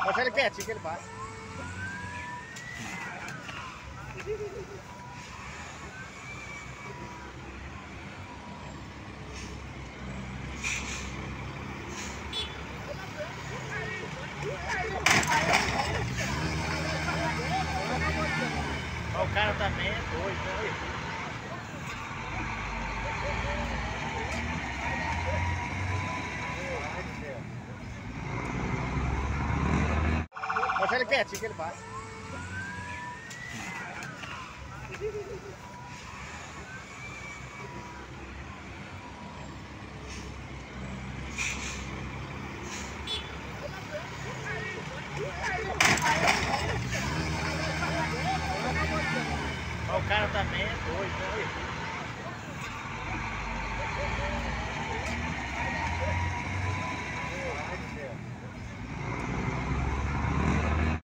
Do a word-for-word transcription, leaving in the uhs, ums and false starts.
Deixa ele quietinho que ele passa. O cara também é doido, né? Deixa ele quietinho que ele passa. O cara também é doido, né?